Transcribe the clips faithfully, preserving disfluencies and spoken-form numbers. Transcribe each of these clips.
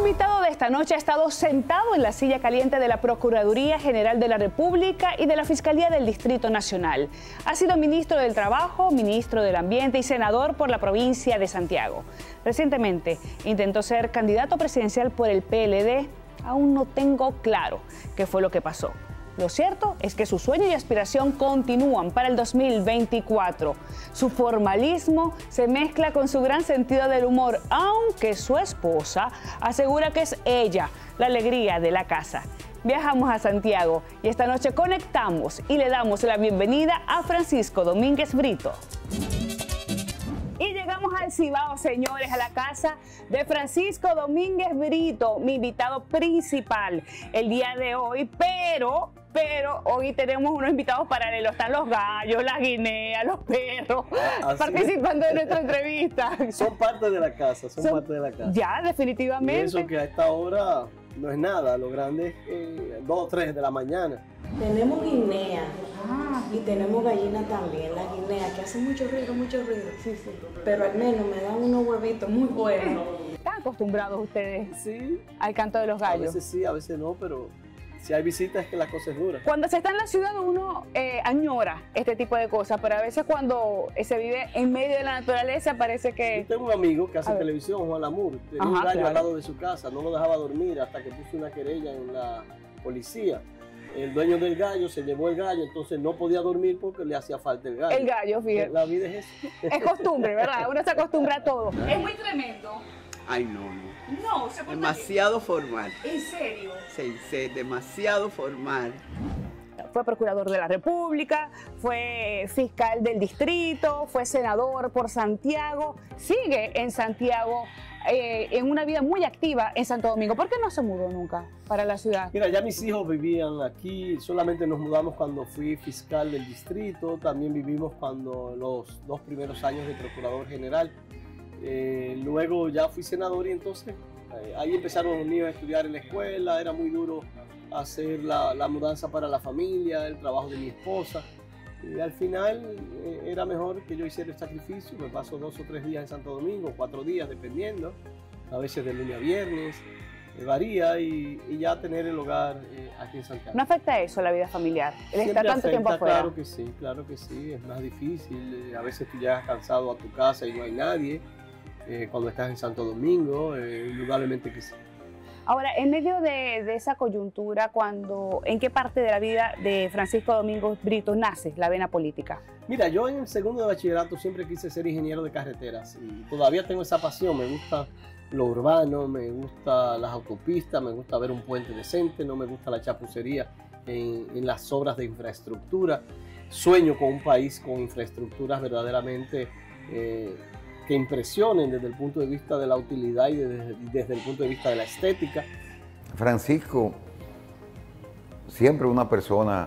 invitado de esta noche ha estado sentado en la silla caliente de la Procuraduría General de la República y de la Fiscalía del Distrito Nacional. Ha sido ministro del Trabajo, ministro del Ambiente y senador por la provincia de Santiago. Recientemente intentó ser candidato presidencial por el P L D. Aún no tengo claro qué fue lo que pasó. Lo cierto es que su sueño y aspiración continúan para el dos mil veinticuatro. Su formalismo se mezcla con su gran sentido del humor, aunque su esposa asegura que es ella la alegría de la casa. Viajamos a Santiago y esta noche conectamos y le damos la bienvenida a Francisco Domínguez Brito. Y llegamos al Cibao, señores, a la casa de Francisco Domínguez Brito, mi invitado principal el día de hoy, pero... Pero hoy tenemos unos invitados paralelos. Están los gallos, las guineas, los perros, Así participando es. de nuestra entrevista. Son parte de la casa, son, son parte de la casa. Ya, definitivamente. Y eso que a esta hora no es nada, lo grande es eh, dos o tres de la mañana. Tenemos guinea ah. y tenemos gallina también, la guinea, que hace mucho ruido, mucho ruido. Sí, sí. Pero al menos me dan unos huevitos muy buenos. ¿Están acostumbrados ustedes sí. al canto de los gallos? A veces sí, a veces no, pero... Si hay visitas es que la cosa es dura. Cuando se está en la ciudad uno eh, añora este tipo de cosas, pero a veces cuando se vive en medio de la naturaleza parece que... Yo tengo un amigo que hace televisión, Juan Lamour, tenía Ajá, un gallo claro. al lado de su casa, no lo dejaba dormir hasta que puso una querella en la policía. El dueño del gallo se llevó el gallo, entonces no podía dormir porque le hacía falta el gallo. El gallo, fíjate. La vida es eso. Es costumbre, ¿verdad? Uno se acostumbra a todo. Es muy tremendo. Ay, no, no. No, se puede demasiado formal. ¿En serio? Sí, sí, demasiado formal. Fue procurador de la República, fue fiscal del distrito, fue senador por Santiago, sigue en Santiago, eh, en una vida muy activa en Santo Domingo. ¿Por qué no se mudó nunca para la ciudad? Mira, ya mis hijos vivían aquí, solamente nos mudamos cuando fui fiscal del distrito, también vivimos cuando los dos primeros años de procurador general. Eh, luego ya fui senador y entonces eh, ahí empezaron los niños a estudiar en la escuela, era muy duro hacer la, la mudanza para la familia, el trabajo de mi esposa y al final eh, era mejor que yo hiciera el sacrificio, me paso dos o tres días en Santo Domingo, cuatro días dependiendo, a veces de lunes a viernes, eh, varía y, y ya tener el hogar eh, aquí en Santiago. ¿No afecta eso la vida familiar? ¿El Siempre estar tanto afecta, tiempo afuera? Claro que sí, claro que sí, es más difícil, eh, a veces tú llegas cansado a tu casa y no hay nadie. Eh, cuando estás en Santo Domingo, eh, indudablemente que sí. Ahora, en medio de, de esa coyuntura, cuando, ¿en qué parte de la vida de Francisco Domínguez Brito nace la vena política? Mira, yo en el segundo de bachillerato siempre quise ser ingeniero de carreteras y todavía tengo esa pasión, me gusta lo urbano, me gusta las autopistas, me gusta ver un puente decente, no me gusta la chapucería en, en las obras de infraestructura. Sueño con un país con infraestructuras verdaderamente eh, que impresionen desde el punto de vista de la utilidad y desde, desde el punto de vista de la estética. Francisco, siempre una persona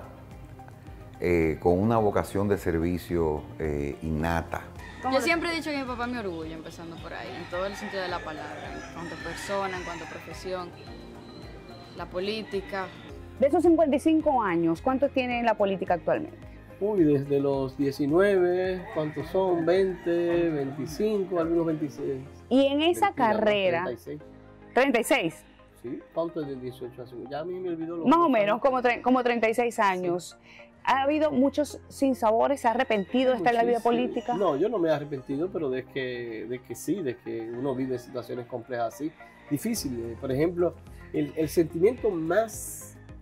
eh, con una vocación de servicio eh, innata. Yo siempre he dicho que mi papá es mi orgullo, empezando por ahí, en todo el sentido de la palabra, en cuanto a persona, en cuanto a profesión, la política. De esos cincuenta y cinco años, ¿cuántos tiene en la política actualmente? Uy, desde los diecinueve, ¿cuántos son? veinte, veinticinco, algunos veintiséis. Y en esa Mentira, carrera... treinta y seis. ¿treinta y seis? Sí, ¿cuánto es de dieciocho a cinco? Ya a mí me olvidó lo Más o menos, como, como treinta y seis años. Sí. ¿Ha habido muchos sinsabores? ¿Se ha arrepentido de estar en la vida política? No, yo no me he arrepentido, pero de que, de que sí, de que uno vive situaciones complejas así, difíciles. Por ejemplo, el, el sentimiento más...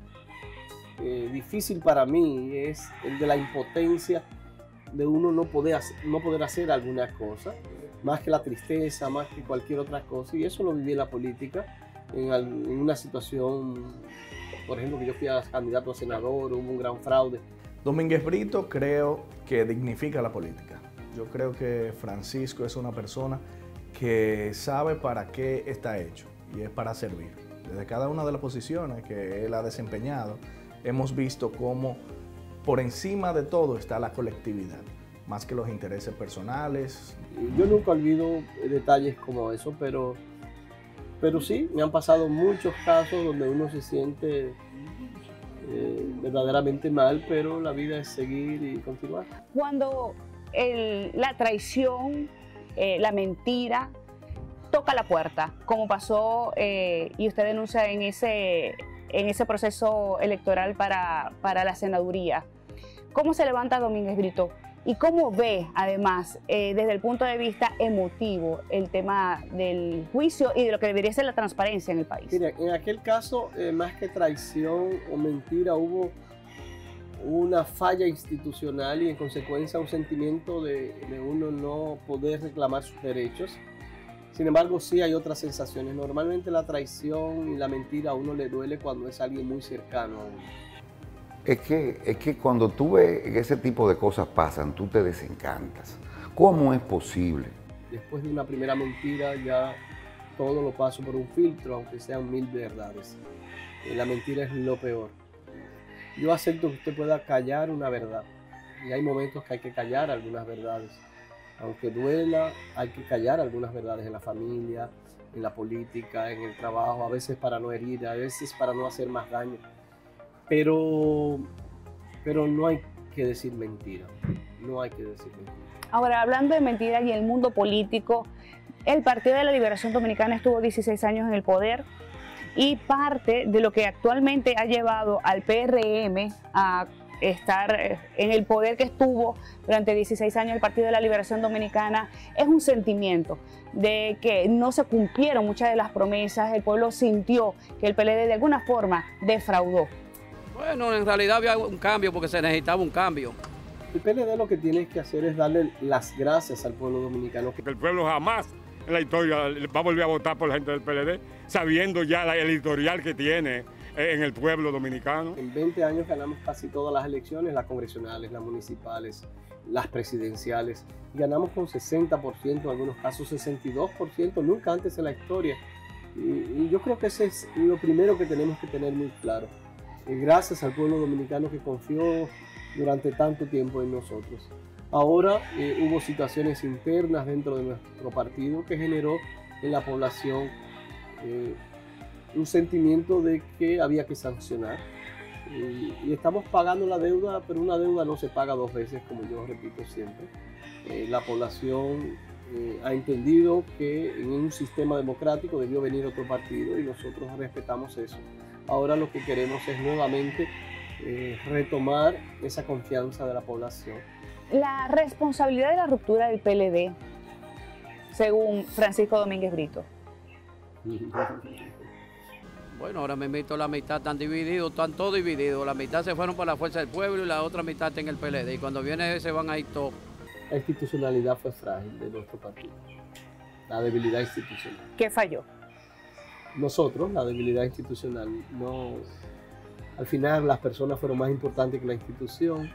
Eh, difícil para mí es el de la impotencia de uno no poder hacer, no poder hacer alguna cosa, más que la tristeza, más que cualquier otra cosa, y eso lo viví en la política, en, en una situación, por ejemplo, que yo fui a candidato a senador, hubo un gran fraude. Domínguez Brito creo que dignifica la política. Yo creo que Francisco es una persona que sabe para qué está hecho, y es para servir. Desde cada una de las posiciones que él ha desempeñado, hemos visto cómo por encima de todo está la colectividad, más que los intereses personales. Yo nunca olvido detalles como eso, pero, pero sí, me han pasado muchos casos donde uno se siente eh, verdaderamente mal, pero la vida es seguir y continuar. Cuando el, la traición, eh, la mentira, toca la puerta, como pasó eh, y usted denuncia en ese, en ese proceso electoral para, para la senaduría, ¿cómo se levanta Domínguez Brito? ¿Y cómo ve, además, eh, desde el punto de vista emotivo, el tema del juicio y de lo que debería ser la transparencia en el país? Mira, en aquel caso, eh, más que traición o mentira, hubo una falla institucional y en consecuencia un sentimiento de, de uno no poder reclamar sus derechos. Sin embargo, sí hay otras sensaciones. Normalmente la traición y la mentira a uno le duele cuando es alguien muy cercano a uno. Es que, es que cuando tú ves que ese tipo de cosas pasan, tú te desencantas. ¿Cómo es posible? Después de una primera mentira ya todo lo paso por un filtro, aunque sean mil verdades. Eh, la mentira es lo peor. Yo acepto que usted pueda callar una verdad. Y hay momentos que hay que callar algunas verdades. Aunque duela, hay que callar algunas verdades en la familia, en la política, en el trabajo, a veces para no herir, a veces para no hacer más daño. Pero, pero no hay que decir mentira, no hay que decir mentira. Ahora, hablando de mentiras y el mundo político, el Partido de la Liberación Dominicana estuvo dieciséis años en el poder y parte de lo que actualmente ha llevado al P R M a estar en el poder que estuvo durante dieciséis años el Partido de la Liberación Dominicana es un sentimiento de que no se cumplieron muchas de las promesas, el pueblo sintió que el P L D de alguna forma defraudó. Bueno, en realidad había un cambio porque se necesitaba un cambio. El P L D lo que tiene que hacer es darle las gracias al pueblo dominicano. Que el pueblo jamás en la historia va a volver a votar por la gente del P L D, sabiendo ya el editorial que tiene en el pueblo dominicano. En veinte años ganamos casi todas las elecciones, las congresionales, las municipales, las presidenciales. Y ganamos con sesenta por ciento, en algunos casos sesenta y dos por ciento, nunca antes en la historia. Y, y yo creo que ese es lo primero que tenemos que tener muy claro. Gracias al pueblo dominicano que confió durante tanto tiempo en nosotros. Ahora eh, hubo situaciones internas dentro de nuestro partido que generó en la población eh, un sentimiento de que había que sancionar. Y, y estamos pagando la deuda, pero una deuda no se paga dos veces, como yo repito siempre. Eh, la población eh, ha entendido que en un sistema democrático debió venir otro partido y nosotros respetamos eso. Ahora lo que queremos es nuevamente eh, retomar esa confianza de la población. La responsabilidad de la ruptura del P L D, según Francisco Domínguez Brito. Bueno, ahora me invito, la mitad están divididos, están todos divididos. La mitad se fueron por la Fuerza del Pueblo y la otra mitad está en el P L D. Y cuando viene ese van a ir todos. La institucionalidad fue frágil de nuestro partido. La debilidad institucional. ¿Qué falló? Nosotros, la debilidad institucional. No, al final las personas fueron más importantes que la institución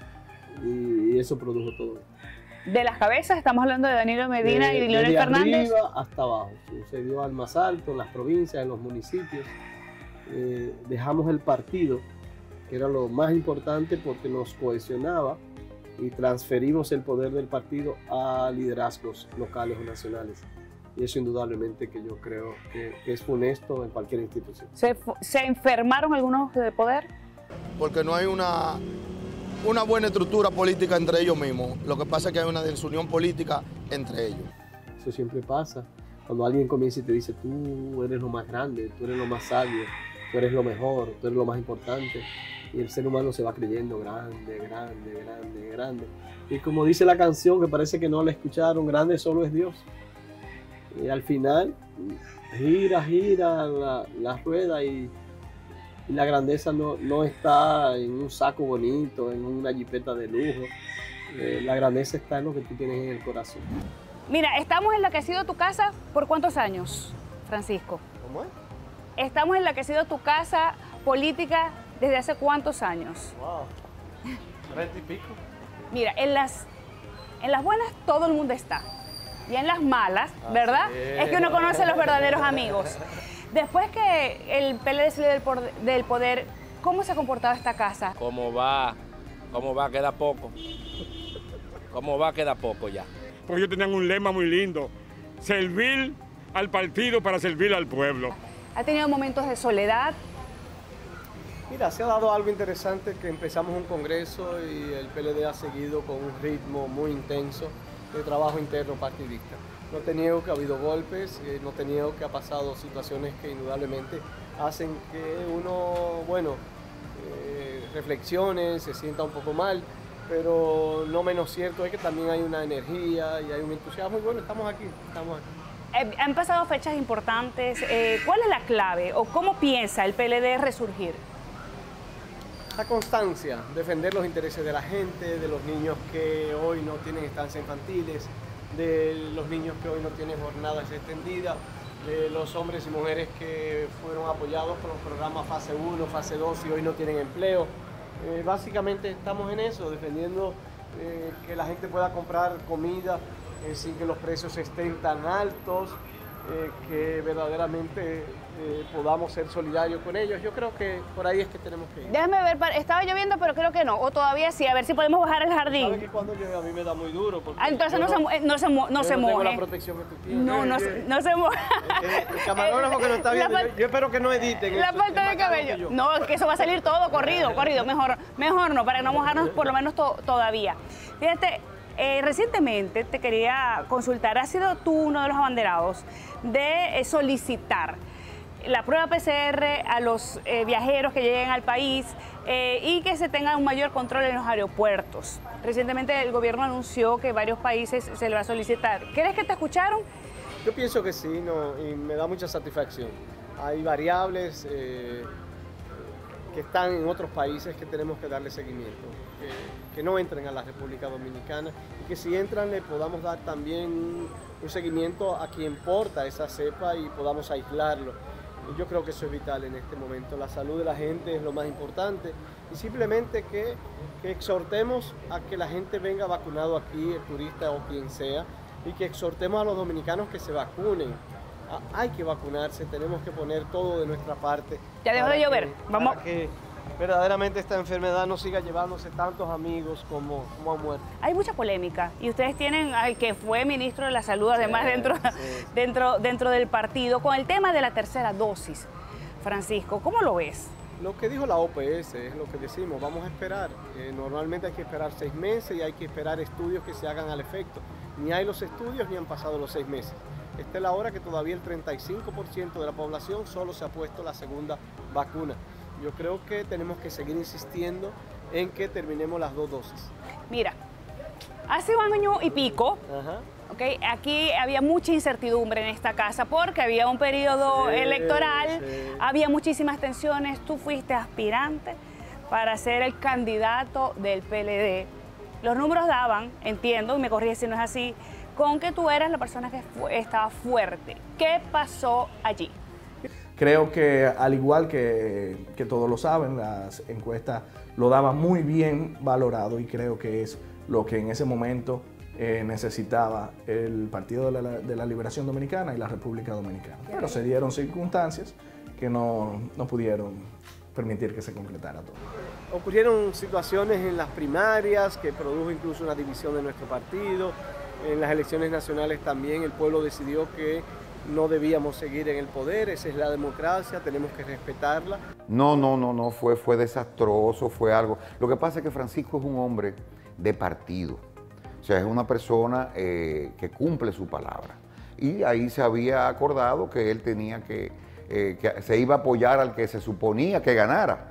y eso produjo todo. De las cabezas estamos hablando de Danilo Medina de, y Leonel de Fernández. Arriba hasta abajo. Sucedió al más alto, en las provincias, en los municipios. Eh, dejamos el partido, que era lo más importante porque nos cohesionaba, y transferimos el poder del partido a liderazgos locales o nacionales. Y eso indudablemente que yo creo que, que es funesto en cualquier institución. ¿Se, ¿Se enfermaron algunos de poder? Porque no hay una, una buena estructura política entre ellos mismos. Lo que pasa es que hay una desunión política entre ellos. Eso siempre pasa. Cuando alguien comienza y te dice, tú eres lo más grande, tú eres lo más sabio, tú eres lo mejor, tú eres lo más importante. Y el ser humano se va creyendo grande, grande, grande, grande. Y como dice la canción, que parece que no la escucharon, grande solo es Dios. Y al final gira, gira la, la rueda y, y la grandeza no, no está en un saco bonito, en una jipeta de lujo. Eh, la grandeza está en lo que tú tienes en el corazón. Mira, estamos en la que ha sido tu casa ¿por cuántos años, Francisco? ¿Cómo es? Estamos en la que ha sido tu casa política desde hace cuántos años. Wow, treinta y pico. Mira, en las, en las buenas todo el mundo está. Y en las malas, ¿verdad? Es que uno conoce a los verdaderos amigos. Después que el P L D salió del, del poder, ¿cómo se ha comportado esta casa? ¿Cómo va? ¿Cómo va? Queda poco. ¿Cómo va? Queda poco ya. Porque ellos tenían un lema muy lindo, servir al partido para servir al pueblo. ¿Ha tenido momentos de soledad? Mira, se ha dado algo interesante que empezamos un congreso y el P L D ha seguido con un ritmo muy intenso de trabajo interno partidista. No te niego que ha habido golpes, eh, no te niego que ha pasado situaciones que indudablemente hacen que uno, bueno, eh, reflexione, se sienta un poco mal, pero no menos cierto es que también hay una energía y hay un entusiasmo y bueno, estamos aquí, estamos aquí. Eh, han pasado fechas importantes. Eh, ¿Cuál es la clave o cómo piensa el P L D resurgir? La constancia, defender los intereses de la gente, de los niños que hoy no tienen estancias infantiles, de los niños que hoy no tienen jornadas extendidas, de los hombres y mujeres que fueron apoyados con los programas fase uno, fase dos y hoy no tienen empleo. Eh, básicamente estamos en eso, defendiendo eh, que la gente pueda comprar comida eh, sin que los precios estén tan altos, eh, que verdaderamente eh, podamos ser solidarios con ellos. Yo creo que por ahí es que tenemos que ir. Déjame ver, estaba lloviendo, pero creo que no, o todavía sí, a ver si podemos bajar el jardín. ¿Sabes que cuando llueve a mí me da muy duro? Porque ah, entonces no, no, se, no se, no yo se no moje. tengo la protección que tú tienes. No, no, eh, no se moje. Eh, el camarógrafo que no está viendo, yo, yo espero que no editen. La esto, falta de cabello. No, es que eso va a salir todo corrido, corrido. Mejor, mejor no, para no mojarnos por lo menos to, todavía. Fíjate, eh, recientemente te quería consultar, has sido tú uno de los abanderados de eh, solicitar la prueba P C R a los eh, viajeros que lleguen al país eh, y que se tenga un mayor control en los aeropuertos. Recientemente el gobierno anunció que varios países se le va a solicitar. ¿Crees que te escucharon? Yo pienso que sí, no, y me da mucha satisfacción. Hay variables eh, que están en otros países que tenemos que darle seguimiento, que, que no entren a la República Dominicana y que si entran le podamos dar también un, un seguimiento a quien porta esa cepa y podamos aislarlo. Yo creo que eso es vital en este momento. La salud de la gente es lo más importante y simplemente que, que exhortemos a que la gente venga vacunado aquí, el turista o quien sea, y que exhortemos a los dominicanos que se vacunen. Ah, hay que vacunarse, tenemos que poner todo de nuestra parte. Ya dejó de llover. Que, Vamos. Para que verdaderamente esta enfermedad no siga llevándose tantos amigos como, como han muerto. Hay mucha polémica y ustedes tienen al que fue ministro de la Salud, además sí, dentro, sí. dentro, dentro del partido, con el tema de la tercera dosis. Francisco, ¿cómo lo ves? Lo que dijo la O P S es lo que decimos, vamos a esperar. Eh, normalmente hay que esperar seis meses y hay que esperar estudios que se hagan al efecto. Ni hay los estudios ni han pasado los seis meses. Esta es la hora que todavía el treinta y cinco por ciento de la población solo se ha puesto la segunda vacuna. Yo creo que tenemos que seguir insistiendo en que terminemos las dos dosis. Mira, hace un año y pico, Ajá. okay, aquí había mucha incertidumbre en esta casa porque había un periodo Sí, electoral, sí. había muchísimas tensiones, tú fuiste aspirante para ser el candidato del P L D. Los números daban, entiendo, y me corrige si no es así, con que tú eras la persona que fu- estaba fuerte. ¿Qué pasó allí? Creo que al igual que, que todos lo saben, las encuestas lo daban muy bien valorado y creo que es lo que en ese momento eh, necesitaba el Partido de la, de la Liberación Dominicana y la República Dominicana. Pero se dieron circunstancias que no, no pudieron permitir que se concretara todo. Ocurrieron situaciones en las primarias que produjo incluso una división de nuestro partido. En las elecciones nacionales también el pueblo decidió que no debíamos seguir en el poder, esa es la democracia, tenemos que respetarla. No, no, no, no, fue, fue desastroso, fue algo. Lo que pasa es que Francisco es un hombre de partido, o sea, es una persona eh, que cumple su palabra. Y ahí se había acordado que él tenía que, eh, que se iba a apoyar al que se suponía que ganara.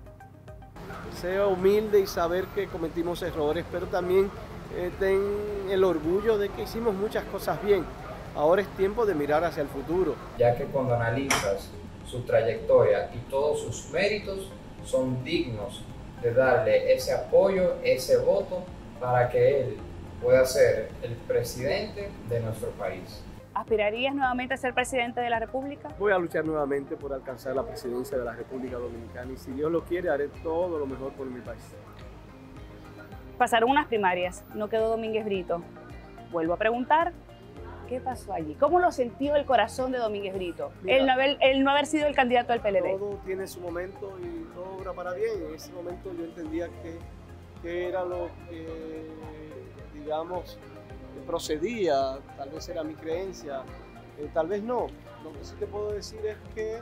Sea humilde y saber que cometimos errores, pero también eh, ten el orgullo de que hicimos muchas cosas bien. Ahora es tiempo de mirar hacia el futuro. Ya que cuando analizas su trayectoria y todos sus méritos, son dignos de darle ese apoyo, ese voto, para que él pueda ser el presidente de nuestro país. ¿Aspirarías nuevamente a ser presidente de la República? Voy a luchar nuevamente por alcanzar la presidencia de la República Dominicana y si Dios lo quiere haré todo lo mejor por mi país. Pasaron unas primarias, no quedó Domínguez Brito. Vuelvo a preguntar, ¿qué pasó allí? ¿Cómo lo sintió el corazón de Domínguez Brito? Mira, el, no haber, el no haber sido el candidato al P L D. Todo tiene su momento y todo obra para bien. En ese momento yo entendía que, que era lo que, digamos, procedía, tal vez era mi creencia, eh, tal vez no. Lo que sí te puedo decir es que,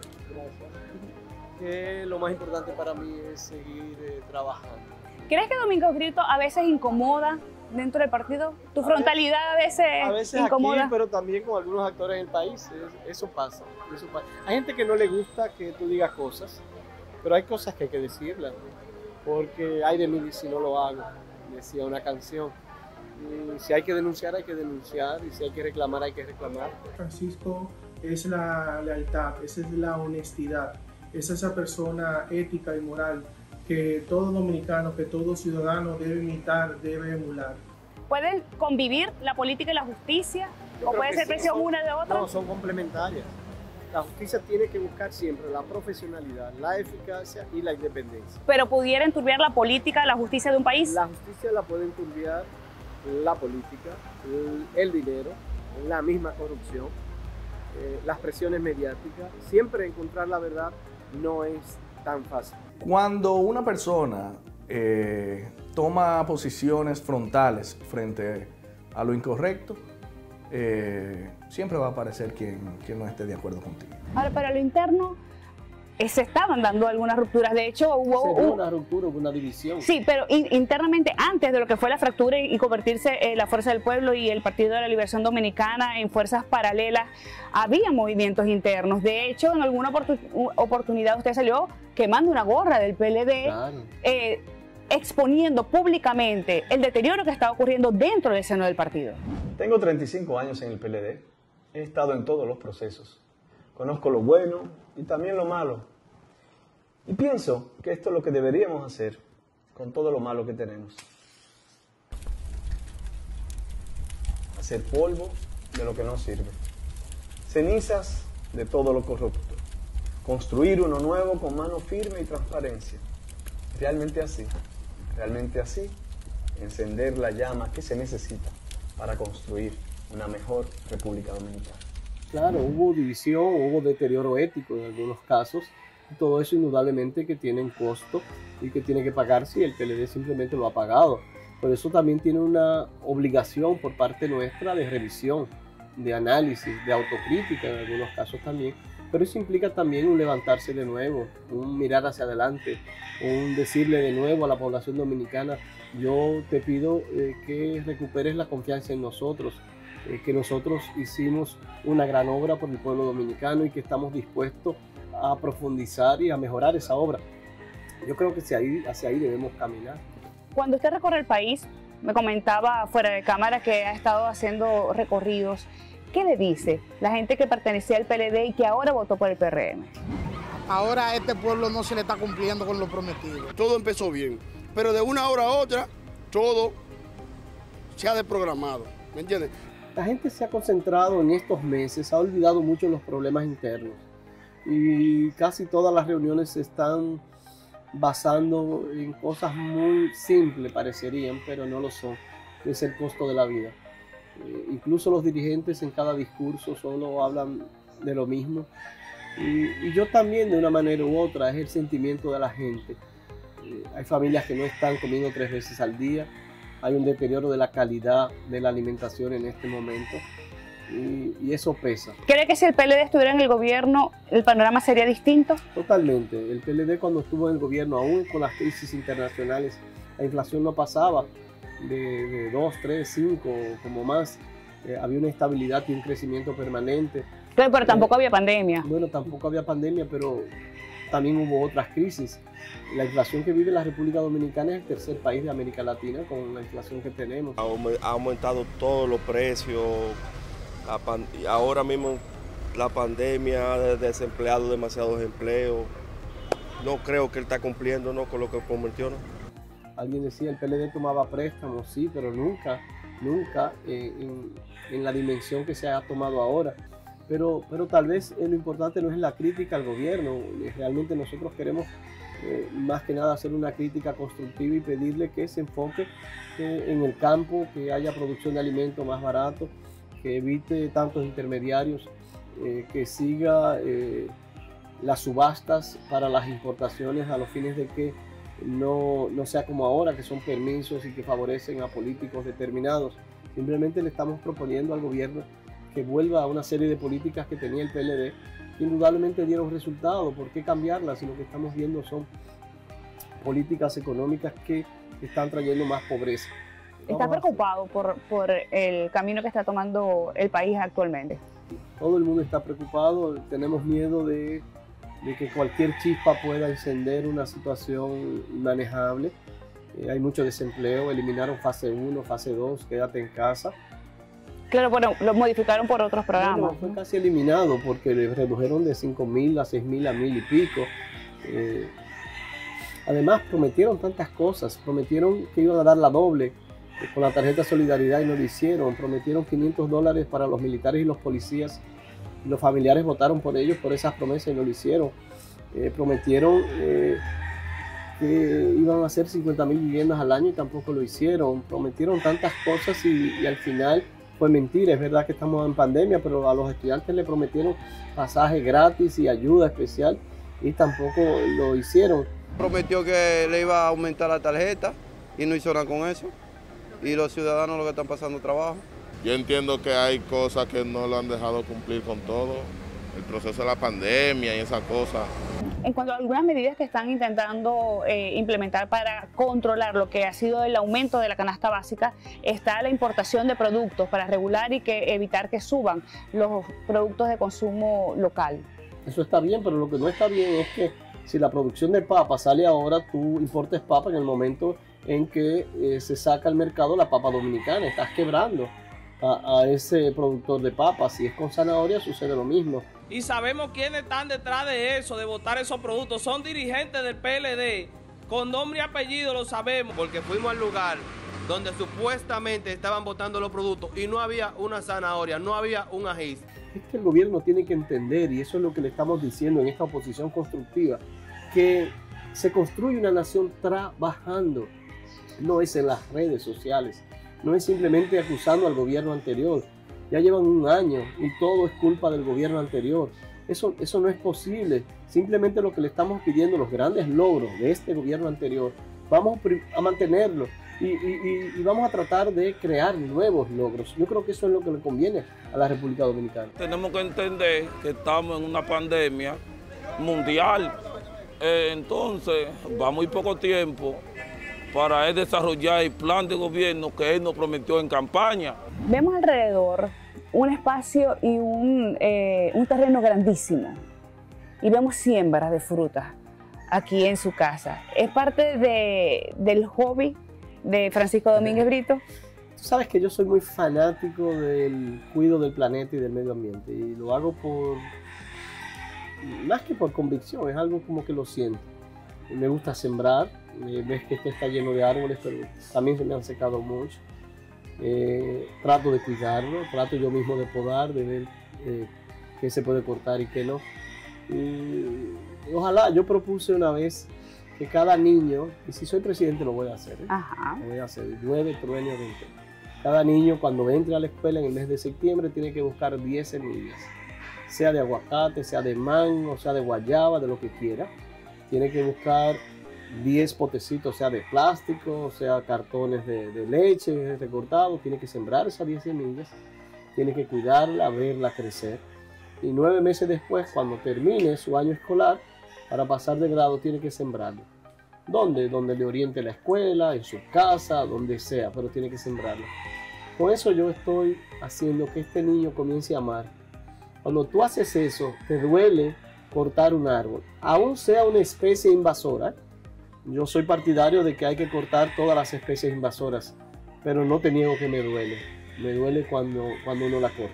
que lo más importante para mí es seguir eh, trabajando. ¿Crees que Domínguez Brito a veces incomoda dentro del partido? ¿Tu frontalidad a veces, a veces incomoda? Aquí, pero también con algunos actores en el país, es, eso, pasa, eso pasa. Hay gente que no le gusta que tú digas cosas, pero hay cosas que hay que decirlas, porque hay de mí si no lo hago, decía una canción. Y si hay que denunciar, hay que denunciar, y si hay que reclamar, hay que reclamar. Francisco es la lealtad, esa es la honestidad, es esa persona ética y moral que todo dominicano, que todo ciudadano debe imitar, debe emular. ¿Pueden convivir la política y la justicia? Yo ¿O creo puede que ser sí, presión son- una de otra? No, son complementarias. La justicia tiene que buscar siempre la profesionalidad, la eficacia y la independencia. ¿Pero pudiera enturbiar la política, la justicia de un país? La justicia la puede enturbiar la política, el, el dinero, la misma corrupción, eh, las presiones mediáticas. Siempre encontrar la verdad no es tan fácil. Cuando una persona eh, toma posiciones frontales frente a lo incorrecto, eh, siempre va a aparecer quien, quien no esté de acuerdo contigo. Ahora, para lo interno, eh, se estaban dando algunas rupturas. De hecho, hubo... Se dio hubo- una ruptura, hubo una división. Sí, pero in- internamente, antes de lo que fue la fractura y, y convertirse eh, la Fuerza del Pueblo y el Partido de la Liberación Dominicana en fuerzas paralelas, había movimientos internos. De hecho, en alguna oportu- u- oportunidad usted salió quemando una gorra del P L D, Claro. eh, exponiendo públicamente el deterioro que estaba ocurriendo dentro del seno del partido. Tengo treinta y cinco años en el P L D. He estado en todos los procesos. Conozco lo bueno y también lo malo. Y pienso que esto es lo que deberíamos hacer con todo lo malo que tenemos. Hacer polvo de lo que no sirve. Cenizas de todo lo corrupto. Construir uno nuevo con mano firme y transparencia. Realmente así, realmente así, encender la llama que se necesita para construir una mejor República Dominicana. Claro, hubo división, hubo deterioro ético en algunos casos. Y todo eso indudablemente que tiene un costo y que tiene que pagarse y el P L D simplemente lo ha pagado. Por eso también tiene una obligación por parte nuestra de revisión, de análisis, de autocrítica en algunos casos también. Pero eso implica también un levantarse de nuevo, un mirar hacia adelante, un decirle de nuevo a la población dominicana, yo te pido eh, que recuperes la confianza en nosotros, eh, que nosotros hicimos una gran obra por el pueblo dominicano y que estamos dispuestos a profundizar y a mejorar esa obra. Yo creo que hacia ahí, hacia ahí debemos caminar. Cuando usted recorre el país, me comentaba fuera de cámara que ha estado haciendo recorridos. ¿Qué le dice la gente que pertenecía al P L D y que ahora votó por el P R M? Ahora a este pueblo no se le está cumpliendo con lo prometido. Todo empezó bien, pero de una hora a otra, todo se ha desprogramado, ¿me entiendes? La gente se ha concentrado en estos meses, ha olvidado mucho los problemas internos y casi todas las reuniones se están basando en cosas muy simples, parecerían, pero no lo son, que es el costo de la vida. Eh, incluso los dirigentes en cada discurso solo hablan de lo mismo y, y yo también de una manera u otra, es el sentimiento de la gente. Eh, hay familias que no están comiendo tres veces al día, hay un deterioro de la calidad de la alimentación en este momento y, y eso pesa. ¿Cree que si el P L D estuviera en el gobierno, el panorama sería distinto? Totalmente. El P L D cuando estuvo en el gobierno, aún con las crisis internacionales, la inflación no pasaba de, de dos, tres, cinco, como más. Eh, había una estabilidad y un crecimiento permanente. Pero, pero tampoco eh, había pandemia. Bueno, tampoco había pandemia, pero también hubo otras crisis. La inflación que vive la República Dominicana es el tercer país de América Latina con la inflación que tenemos. Ha aumentado todos los precios. Ahora mismo la pandemia ha desempleado demasiados empleos. No creo que él está cumpliendo, ¿no?, con lo que prometió, ¿no? Alguien decía el P L D tomaba préstamos, sí, pero nunca, nunca eh, en, en la dimensión que se ha tomado ahora. Pero, pero tal vez eh, lo importante no es la crítica al gobierno. Realmente nosotros queremos eh, más que nada hacer una crítica constructiva y pedirle que se enfoque eh, en el campo, que haya producción de alimentos más barato, que evite tantos intermediarios, eh, que siga eh, las subastas para las importaciones a los fines de que no, no sea como ahora, que son permisos y que favorecen a políticos determinados. Simplemente le estamos proponiendo al gobierno que vuelva a una serie de políticas que tenía el P L D, que indudablemente dieron resultados. ¿Por qué cambiarlas? Si lo que estamos viendo son políticas económicas que están trayendo más pobreza. ¿Está preocupado por, por el camino que está tomando el país actualmente? Todo el mundo está preocupado, tenemos miedo de, de que cualquier chispa pueda encender una situación inmanejable. Eh, hay mucho desempleo, eliminaron fase uno, fase dos, quédate en casa. Claro, bueno, lo modificaron por otros programas. Bueno, fue casi eliminado porque le redujeron de cinco mil a seis mil a mil y pico. Eh, además, prometieron tantas cosas. Prometieron que iban a dar la doble eh, con la tarjeta Solidaridad y no lo hicieron. Prometieron quinientos dólares para los militares y los policías. Y los familiares votaron por ellos por esas promesas y no lo hicieron. Eh, prometieron eh, que iban a hacer cincuenta mil viviendas al año y tampoco lo hicieron. Prometieron tantas cosas y, y al final fue mentira. Es verdad que estamos en pandemia, pero a los estudiantes le prometieron pasaje gratis y ayuda especial y tampoco lo hicieron. Prometió que le iba a aumentar la tarjeta y no hizo nada con eso. Y los ciudadanos lo que están pasando trabajo. Yo entiendo que hay cosas que no lo han dejado cumplir con todo. El proceso de la pandemia y esas cosas. En cuanto a algunas medidas que están intentando eh, implementar para controlar lo que ha sido el aumento de la canasta básica, está la importación de productos para regular y que evitar que suban los productos de consumo local. Eso está bien, pero lo que no está bien es que si la producción de papa sale ahora, tú importes papa en el momento en que eh, se saca al mercado la papa dominicana. Estás quebrando a, a ese productor de papas. Si es con zanahoria, sucede lo mismo. Y sabemos quiénes están detrás de eso, de votar esos productos. Son dirigentes del P L D, con nombre y apellido lo sabemos. Porque fuimos al lugar donde supuestamente estaban votando los productos y no había una zanahoria, no había un ají. Es que el gobierno tiene que entender, y eso es lo que le estamos diciendo en esta oposición constructiva, que se construye una nación trabajando. No es en las redes sociales, no es simplemente acusando al gobierno anterior. Ya llevan un año y todo es culpa del gobierno anterior. Eso, eso no es posible. Simplemente lo que le estamos pidiendo, los grandes logros de este gobierno anterior, vamos a mantenerlos y, y, y vamos a tratar de crear nuevos logros. Yo creo que eso es lo que le conviene a la República Dominicana. Tenemos que entender que estamos en una pandemia mundial. Eh, entonces, va muy poco tiempo para él desarrollar el plan de gobierno que él nos prometió en campaña. Vemos alrededor un espacio y un, eh, un terreno grandísimo y vemos siembras de frutas aquí en su casa. ¿Es parte de, del hobby de Francisco Domínguez Brito? Tú sabes que yo soy muy fanático del cuidado del planeta y del medio ambiente y lo hago por, más que por convicción, es algo como que lo siento. Me gusta sembrar, eh, ves que esto está lleno de árboles, pero también se me han secado mucho. Eh, trato de cuidarlo, trato yo mismo de podar, de ver eh, qué se puede cortar y qué no. Y ojalá, yo propuse una vez que cada niño, y si soy presidente lo voy a hacer, ¿eh? Ajá. Lo voy a hacer, nueve, trueno, veinte. Cada niño cuando entre a la escuela en el mes de septiembre tiene que buscar diez semillas, sea de aguacate, sea de mango, sea de guayaba, de lo que quiera. Tiene que buscar diez potecitos, sea de plástico, sea cartones de, de leche recortados. Tiene que sembrar esas diez semillas, tiene que cuidarla, verla crecer. Y nueve meses después, cuando termine su año escolar, para pasar de grado, tiene que sembrarlo. ¿Dónde? Donde le oriente la escuela, en su casa, donde sea, pero tiene que sembrarlo. Con eso yo estoy haciendo que este niño comience a amar. Cuando tú haces eso, te duele cortar un árbol, aún sea una especie invasora. Yo soy partidario de que hay que cortar todas las especies invasoras, pero no te niego que me duele. Me duele cuando, cuando uno la corta.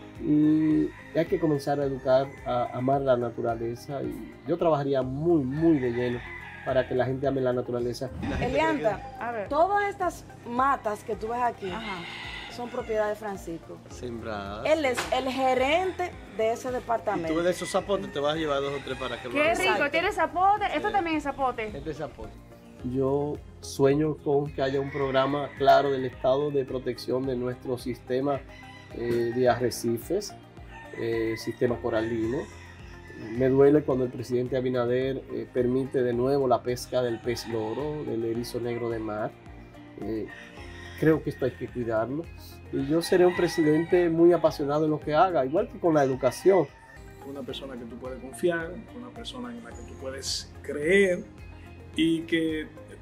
Y hay que comenzar a educar, a amar la naturaleza. Y yo trabajaría muy, muy de lleno para que la gente ame la naturaleza. Elianta, a ver, todas estas matas que tú ves aquí, ajá, son propiedad de Francisco. Sembradas. Él es el gerente de ese departamento. Y tú de esos zapotes te vas a llevar dos o tres para que lo hagas. Qué rico, tiene zapote. Esto sí, también es zapote. Este es zapote. Yo sueño con que haya un programa claro del Estado de protección de nuestro sistema eh, de arrecifes, eh, sistema coralino. Me duele cuando el presidente Abinader eh, permite de nuevo la pesca del pez loro, del erizo negro de mar. Eh, creo que esto hay que cuidarlo. Y yo seré un presidente muy apasionado en lo que haga, igual que con la educación. Una persona que tú puedes confiar, una persona en la que tú puedes creer y que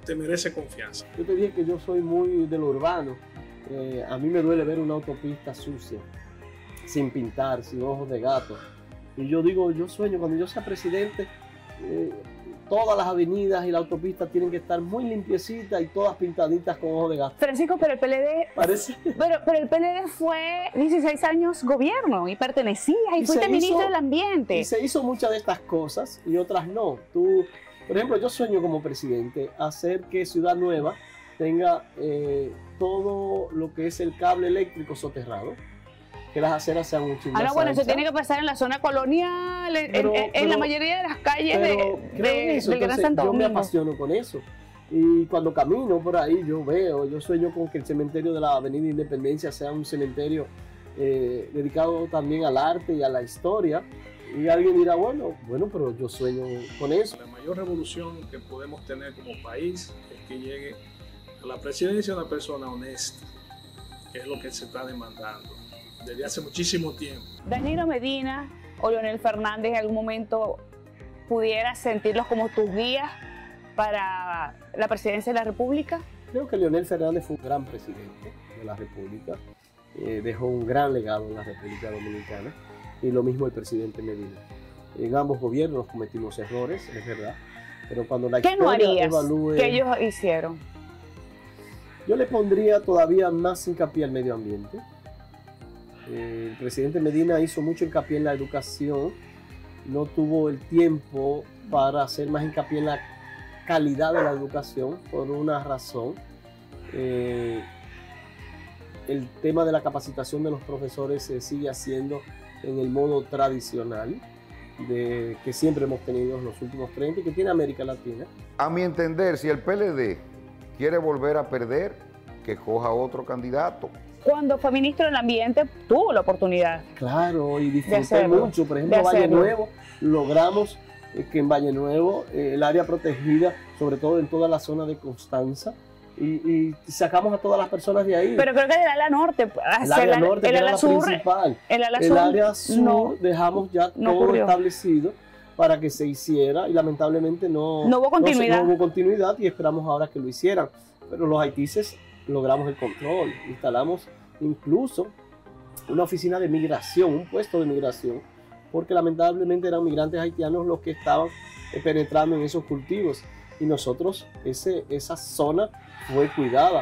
te merece confianza. Yo te dije que yo soy muy de lo urbano. Eh, a mí me duele ver una autopista sucia, sin pintar, sin ojos de gato. Y yo digo, yo sueño, cuando yo sea presidente, eh, todas las avenidas y la autopista tienen que estar muy limpiecitas y todas pintaditas con ojos de gato. Francisco, pero el P L D... Parece... Pero, pero el P L D fue dieciséis años gobierno y pertenecías y, y fuiste ministro del Ambiente. Y se hizo muchas de estas cosas y otras no. Tú, por ejemplo, yo sueño como presidente hacer que Ciudad Nueva tenga eh, todo lo que es el cable eléctrico soterrado, que las aceras sean mucho más Ah, no, bueno, anchas. eso tiene que pasar en la zona colonial, en, Pero- en- en pero- la mayoría de las calles de, Pero creo en de- eso, del Gran entonces Santo yo me Domingo. apasiono con eso. Y cuando camino por ahí, yo veo, yo sueño con que el cementerio de la Avenida Independencia sea un cementerio eh, dedicado también al arte y a la historia. Y alguien dirá, bueno, bueno, pero yo sueño con eso. La mayor revolución que podemos tener como país es que llegue a la presidencia una persona honesta, que es lo que se está demandando desde hace muchísimo tiempo. Danilo Medina o Leonel Fernández en algún momento pudieras sentirlos como tus guías para la presidencia de la República. Creo que Leonel Fernández fue un gran presidente de la República, eh, dejó un gran legado en la República Dominicana, y lo mismo el presidente Medina. En ambos gobiernos cometimos errores, es verdad, pero cuando la ¿Qué no historia harías evalúe... que ellos hicieron? Yo le pondría todavía más hincapié al medio ambiente. Eh, el presidente Medina hizo mucho hincapié en la educación, no tuvo el tiempo para hacer más hincapié en la calidad de la educación por una razón. Eh, el tema de la capacitación de los profesores se sigue haciendo en el modo tradicional de, que siempre hemos tenido en los últimos treinta y que tiene América Latina. A mi entender, si el P L D quiere volver a perder, que coja otro candidato. Cuando fue ministro del Ambiente tuvo la oportunidad. Claro, y disfruté hacerlo, mucho. Por de ejemplo, Valle hacerlo. Nuevo, logramos eh, que en Valle Nuevo, eh, el área protegida, sobre todo en toda la zona de Constanza, y, y sacamos a todas las personas de ahí. Pero creo que del ala norte, el hacia área la- norte, el que era ala la sur, principal. el ala El sur área sur no- dejamos ya no todo ocurrió. establecido para que se hiciera y lamentablemente no, No hubo se- continuidad. no hubo continuidad y esperamos ahora que lo hicieran. Pero los haitises logramos el control, instalamos incluso una oficina de migración, un puesto de migración, porque lamentablemente eran migrantes haitianos los que estaban eh, penetrando en esos cultivos y nosotros, ese, esa zona fue cuidada.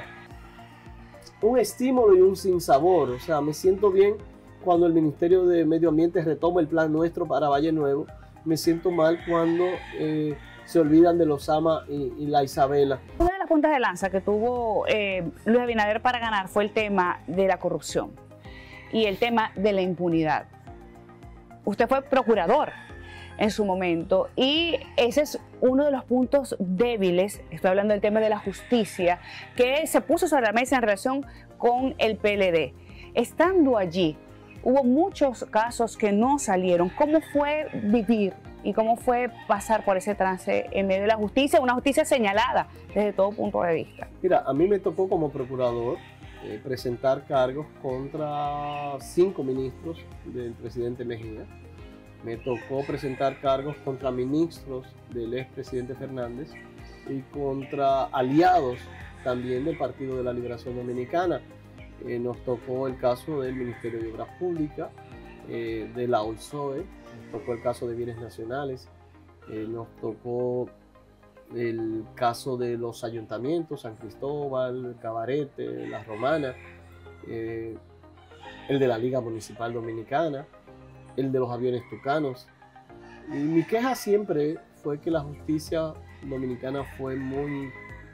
Un estímulo y un sinsabor, o sea, me siento bien cuando el Ministerio de Medio Ambiente retoma el plan nuestro para Valle Nuevo, me siento mal cuando eh, se olvidan de los Sama y, y la Isabela. Una de las puntas de lanza que tuvo eh, Luis Abinader para ganar fue el tema de la corrupción y el tema de la impunidad. Usted fue procurador en su momento y ese es uno de los puntos débiles, estoy hablando del tema de la justicia, que se puso sobre la mesa en relación con el P L D. Estando allí, hubo muchos casos que no salieron. ¿Cómo fue vivir y cómo fue pasar por ese trance en medio de la justicia, una justicia señalada desde todo punto de vista? Mira, a mí me tocó como procurador eh, presentar cargos contra cinco ministros del presidente Mejía. Me tocó presentar cargos contra ministros del expresidente Fernández y contra aliados también del Partido de la Liberación Dominicana. Eh, nos tocó el caso del Ministerio de Obras Públicas, eh, de la OLSOE, nos tocó el caso de Bienes Nacionales, eh, nos tocó el caso de los ayuntamientos, San Cristóbal, Cabarete, La Romana, eh, el de la Liga Municipal Dominicana, el de los aviones tucanos. Y mi queja siempre fue que la justicia dominicana fue muy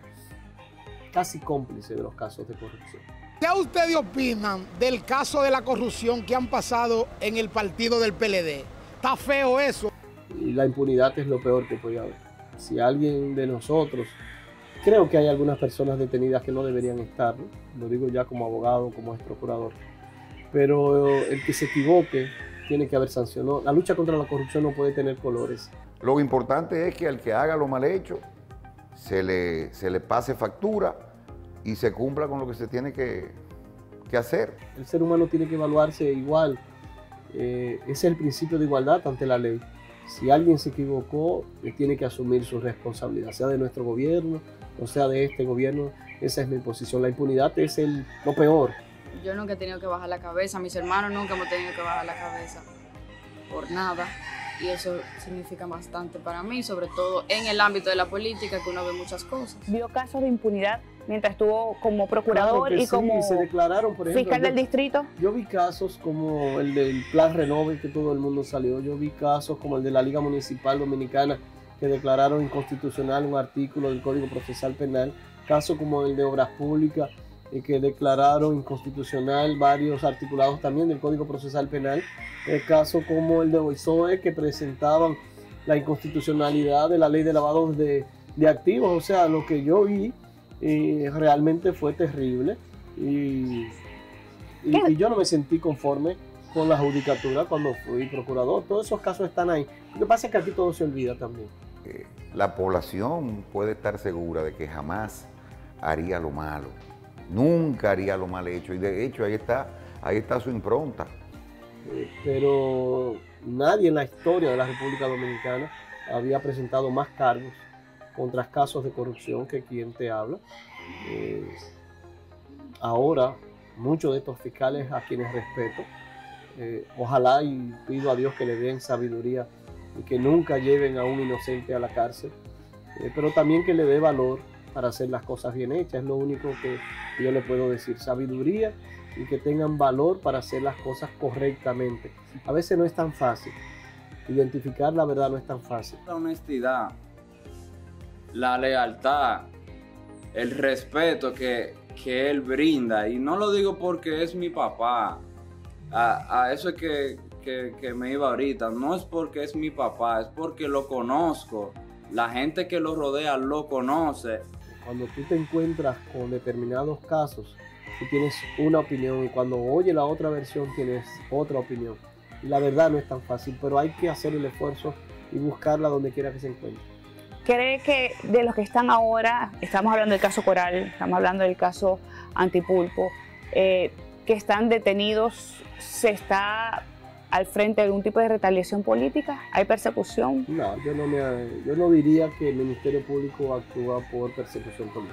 casi cómplice de los casos de corrupción. ¿Qué ustedes opinan del caso de la corrupción que han pasado en el partido del P L D? Está feo eso. Y la impunidad es lo peor que puede haber. Si alguien de nosotros, creo que hay algunas personas detenidas que no deberían estar, ¿no? Lo digo ya como abogado, como ex procurador, pero el que se equivoque tiene que haber sancionado. La lucha contra la corrupción no puede tener colores. Lo importante es que al que haga lo mal hecho se le, se le pase factura y se cumpla con lo que se tiene que, que hacer. El ser humano tiene que evaluarse igual. Eh, ese es el principio de igualdad ante la ley. Si alguien se equivocó, eh, tiene que asumir su responsabilidad, sea de nuestro gobierno o sea de este gobierno. Esa es mi posición. La impunidad es el, lo peor. Yo nunca he tenido que bajar la cabeza, mis hermanos nunca hemos tenido que bajar la cabeza por nada. Y eso significa bastante para mí, sobre todo en el ámbito de la política, que uno ve muchas cosas. ¿Vio casos de impunidad mientras estuvo como procurador Claro que y sí, como se declararon, por ejemplo, fiscal yo- del distrito? Yo vi casos como el del Plan Renove, que todo el mundo salió. Yo vi casos como el de la Liga Municipal Dominicana, que declararon inconstitucional un artículo del Código Procesal Penal. Casos como el de Obras Públicas, eh, que declararon inconstitucional varios articulados también del Código Procesal Penal. El caso como el de Oisoe, que presentaban la inconstitucionalidad de la ley de lavado de, de activos. O sea, lo que yo vi eh, realmente fue terrible y, y, y yo no me sentí conforme con la judicatura cuando fui procurador. Todos esos casos están ahí. Lo que pasa es que aquí todo se olvida también. Eh, la población puede estar segura de que jamás haría lo malo, nunca haría lo mal hecho, y de hecho ahí está, ahí está su impronta. Eh, pero nadie en la historia de la República Dominicana había presentado más cargos contra casos de corrupción que quien te habla. Eh, ahora, muchos de estos fiscales a quienes respeto, eh, ojalá y pido a Dios que le den sabiduría y que nunca lleven a un inocente a la cárcel, eh, pero también que le dé valor para hacer las cosas bien hechas. Es lo único que yo le puedo decir, sabiduría y que tengan valor para hacer las cosas correctamente. A veces no es tan fácil, identificar la verdad no es tan fácil. La honestidad, la lealtad, el respeto que, que él brinda, y no lo digo porque es mi papá, a, a eso es que, que, que me iba ahorita, no es porque es mi papá, es porque lo conozco, la gente que lo rodea lo conoce. Cuando tú te encuentras con determinados casos, tú tienes una opinión y cuando oyes la otra versión tienes otra opinión. Y la verdad no es tan fácil, pero hay que hacer el esfuerzo y buscarla donde quiera que se encuentre. ¿Cree que de los que están ahora, estamos hablando del caso Coral, estamos hablando del caso Antipulpo, eh, que están detenidos, se está al frente de algún tipo de retaliación política? ¿Hay persecución? No, yo no, me, yo no diría que el Ministerio Público actúa por persecución política.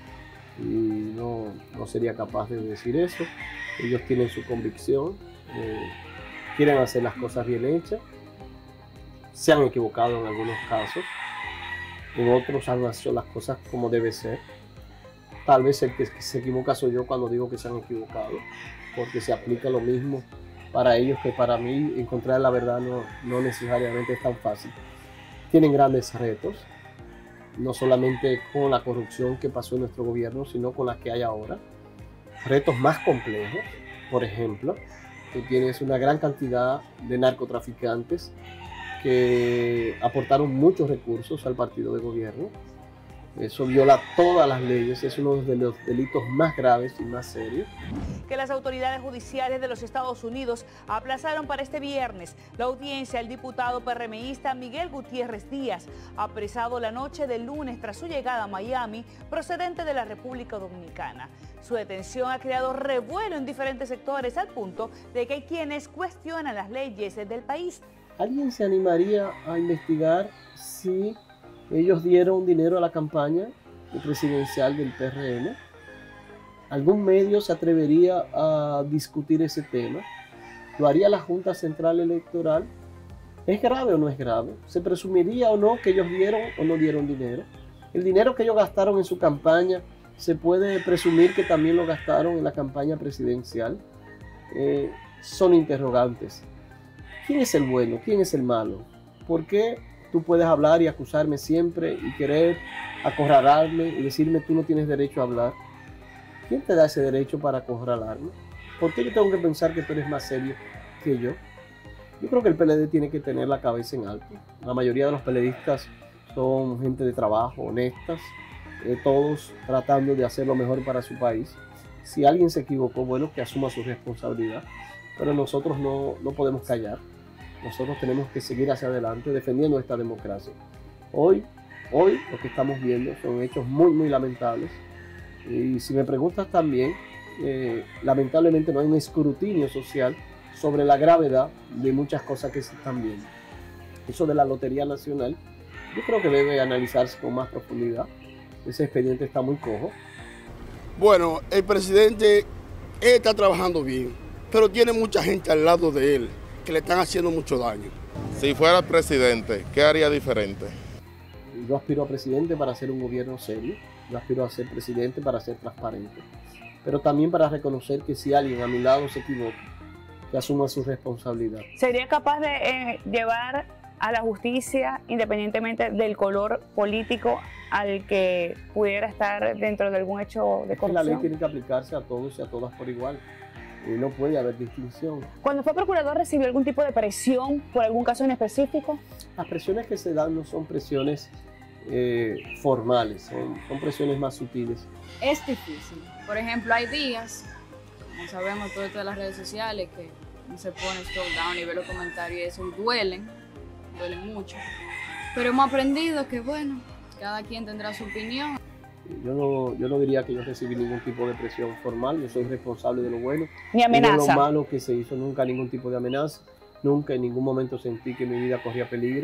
Y no, no sería capaz de decir eso. Ellos tienen su convicción, eh, quieren hacer las cosas bien hechas, se han equivocado en algunos casos, en otros han hecho las cosas como debe ser. Tal vez el que se equivoca soy yo cuando digo que se han equivocado, porque se aplica lo mismo para ellos que para mí. Encontrar la verdad no, no necesariamente es tan fácil. Tienen grandes retos, no solamente con la corrupción que pasó en nuestro gobierno, sino con la que hay ahora. Retos más complejos, por ejemplo, tú tienes una gran cantidad de narcotraficantes que aportaron muchos recursos al partido de gobierno. Eso viola todas las leyes, es uno de los delitos más graves y más serios. Que las autoridades judiciales de los Estados Unidos aplazaron para este viernes la audiencia del diputado PRMista Miguel Gutiérrez Díaz, apresado la noche del lunes tras su llegada a Miami, procedente de la República Dominicana. Su detención ha creado revuelo en diferentes sectores al punto de que hay quienes cuestionan las leyes del país. ¿Alguien se animaría a investigar si ellos dieron dinero a la campaña presidencial del P R M? ¿Algún medio se atrevería a discutir ese tema? ¿Lo haría la Junta Central Electoral? ¿Es grave o no es grave? ¿Se presumiría o no que ellos dieron o no dieron dinero? ¿El dinero que ellos gastaron en su campaña se puede presumir que también lo gastaron en la campaña presidencial? Eh, son interrogantes. ¿Quién es el bueno? ¿Quién es el malo? ¿Por qué tú puedes hablar y acusarme siempre y querer acorralarme y decirme tú no tienes derecho a hablar? ¿Quién te da ese derecho para acorralarme? ¿Por qué yo tengo que pensar que tú eres más serio que yo? Yo creo que el P L D tiene que tener la cabeza en alto. La mayoría de los PLDistas son gente de trabajo, honestas, eh, todos tratando de hacer lo mejor para su país. Si alguien se equivocó, bueno, que asuma su responsabilidad, pero nosotros no, no podemos callar. Nosotros tenemos que seguir hacia adelante defendiendo esta democracia. Hoy, hoy lo que estamos viendo son hechos muy, muy lamentables. Y si me preguntas también, eh, lamentablemente no hay un escrutinio social sobre la gravedad de muchas cosas que se están viendo. Eso de la Lotería Nacional, yo creo que debe analizarse con más profundidad. Ese expediente está muy cojo. Bueno, el presidente él está trabajando bien, pero tiene mucha gente al lado de él que le están haciendo mucho daño. Si fuera presidente, ¿qué haría diferente? Yo aspiro a presidente para hacer un gobierno serio, yo aspiro a ser presidente para ser transparente, pero también para reconocer que si alguien a mi lado se equivoca, que asuma su responsabilidad. ¿Sería capaz de eh, llevar a la justicia, independientemente del color político al que pudiera estar dentro de algún hecho de corrupción? La ley tiene que aplicarse a todos y a todas por igual. Y no puede haber distinción. Cuando fue procurador, ¿recibió algún tipo de presión por algún caso en específico? Las presiones que se dan no son presiones eh, formales, son, son presiones más sutiles. Es difícil. Por ejemplo, hay días, como sabemos, todo esto de las redes sociales, que se pone scroll down y ve los comentarios y eso, y duelen, duelen mucho. Pero hemos aprendido que, bueno, cada quien tendrá su opinión. Yo no, yo no diría que yo recibí ningún tipo de presión formal, yo soy responsable de lo bueno. Ni amenaza. Y de lo malo que se hizo, nunca ningún tipo de amenaza, nunca en ningún momento sentí que mi vida corría peligro.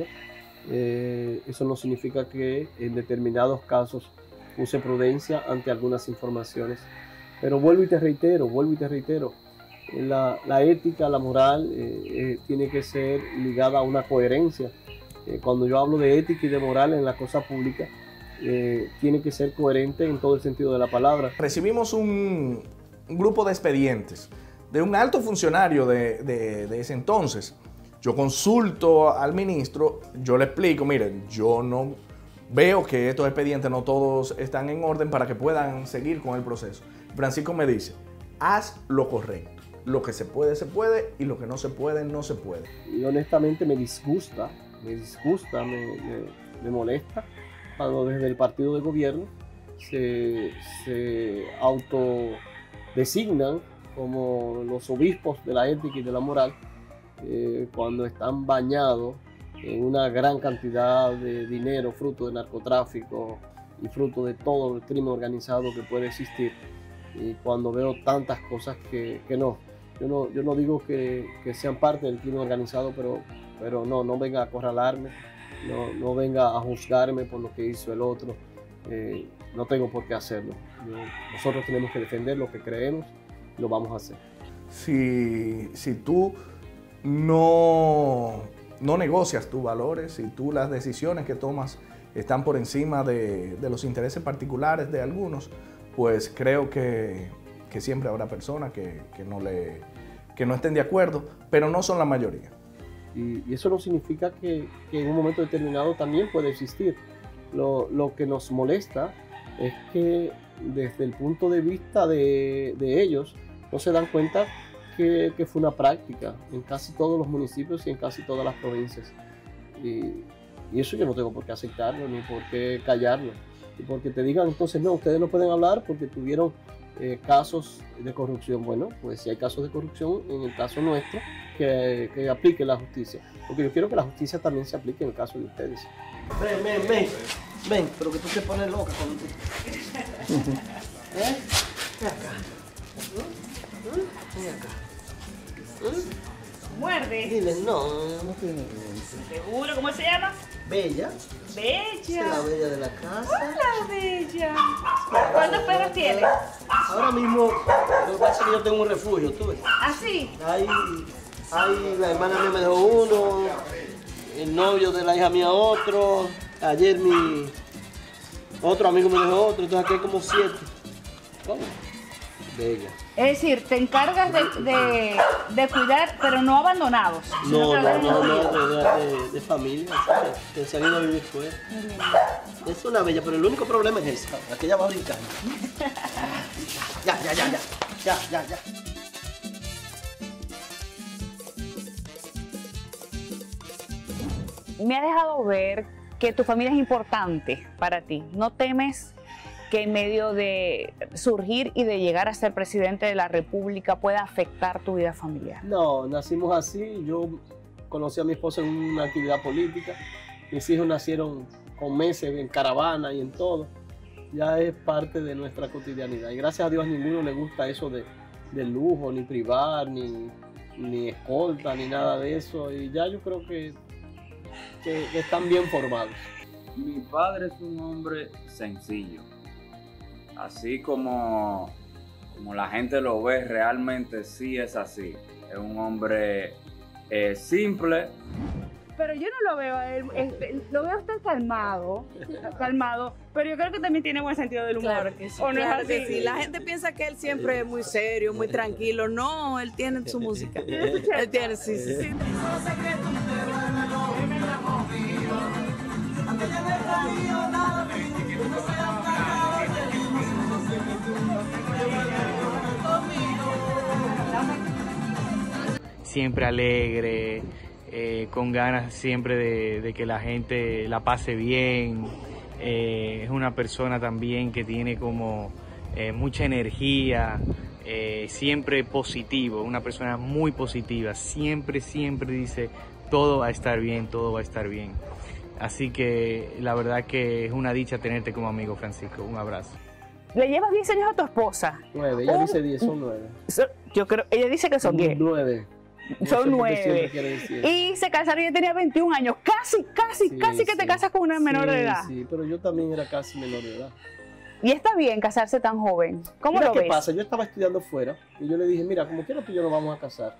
Eh, eso no significa que en determinados casos use prudencia ante algunas informaciones. Pero vuelvo y te reitero, vuelvo y te reitero, la, la ética, la moral eh, eh, tiene que ser ligada a una coherencia. Eh, cuando yo hablo de ética y de moral en la cosa pública, Eh, tiene que ser coherente en todo el sentido de la palabra. Recibimos un, un grupo de expedientes de un alto funcionario de, de, de ese entonces. Yo consulto al ministro, yo le explico, miren, yo no veo que estos expedientes no todos están en orden para que puedan seguir con el proceso. Francisco me dice, haz lo correcto. Lo que se puede, se puede, y lo que no se puede, no se puede. Y honestamente me disgusta, me disgusta, me, me, me molesta cuando desde el partido de gobierno se, se autodesignan como los obispos de la ética y de la moral, eh, cuando están bañados en una gran cantidad de dinero fruto de narcotráfico y fruto de todo el crimen organizado que puede existir. Y cuando veo tantas cosas que, que no, yo no, yo no digo que, que sean parte del crimen organizado, pero, pero no, no venga a acorralarme. No, no venga a juzgarme por lo que hizo el otro, eh, no tengo por qué hacerlo. Yo, nosotros tenemos que defender lo que creemos y lo vamos a hacer. Si, si tú no, no negocias tus valores, si tú las decisiones que tomas están por encima de, de los intereses particulares de algunos, pues creo que, que siempre habrá personas que, que, no le, que no estén de acuerdo, pero no son la mayoría. Y, y eso no significa que, que en un momento determinado también puede existir. Lo, lo que nos molesta es que desde el punto de vista de, de ellos no se dan cuenta que, que fue una práctica en casi todos los municipios y en casi todas las provincias. Y, y eso yo no tengo por qué aceptarlo ni por qué callarlo. Y porque te digan entonces no, ustedes no pueden hablar porque tuvieron eh, casos de corrupción. Bueno, pues si hay casos de corrupción, en el caso nuestro, que, que aplique la justicia. Porque yo quiero que la justicia también se aplique en el caso de ustedes. Ven, ven, ven, ven, pero que tú te pones loca cuando tú... ¿Eh? Ven acá. Ven acá. Muerde. Dile, no, no tiene. ¿Seguro? ¿Cómo se llama? Bella. Bella. Es la bella de la casa. Hola, Bella. ¿Cuántos perros tienes? Ahora mismo, lo que pasa es que yo tengo un refugio, ¿tú ves? ¿Ah, sí? Ahí, ahí la hermana mía me dejó uno, el novio de la hija mía otro, ayer mi otro amigo me dejó otro, entonces aquí hay como siete. ¿Cómo? Bella. Es decir, te encargas de, de, de cuidar, pero no abandonados. No, no, no, no, de, de, de familia, ¿sabes? Que se han ido a vivir fuera. Es una bella, pero el único problema es ese, la que ella va a brincar. Ya, ya, ya, ya, ya, ya, ya. Me ha dejado ver que tu familia es importante para ti. ¿No temes que en medio de surgir y de llegar a ser presidente de la República pueda afectar tu vida familiar? No, nacimos así. Yo conocí a mi esposa en una actividad política. Mis hijos nacieron con meses en caravana y en todo. Ya es parte de nuestra cotidianidad. Y gracias a Dios a ninguno le gusta eso de, de lujo, ni privar, ni, ni escolta, ni nada de eso. Y ya yo creo que que, que están bien formados. Mi padre es un hombre sencillo. Así como, como la gente lo ve, realmente sí es así. Es un hombre eh, simple. Pero yo no lo veo a él, este, lo veo tan calmado, calmado, pero yo creo que también tiene buen sentido del humor. Claro que sí, ¿O no claro es así? que sí. La gente piensa que él siempre es muy serio, muy tranquilo. No, él tiene su música. Él tiene, sí, sí, sí. Siempre alegre, eh, con ganas siempre de, de que la gente la pase bien. Eh, es una persona también que tiene como eh, mucha energía, eh, siempre positivo, una persona muy positiva, siempre, siempre dice todo va a estar bien, todo va a estar bien. Así que la verdad que es una dicha tenerte como amigo, Francisco. Un abrazo. ¿Le llevas diez años a tu esposa? Nueve, ella Un- dice diez, son nueve. Yo creo, ella dice que son diez. Nueve. No sé Son por qué siempre nueve. quiere decir. Y se casaron y ella tenía veintiún años. Casi, casi, Sí, casi que te sí. casas con una menor de Sí, edad. Sí, pero yo también era casi menor de edad. Y está bien casarse tan joven. ¿Cómo Mira lo qué ves? pasa, yo estaba estudiando fuera y yo le dije, mira, como quiera tú y yo nos vamos a casar.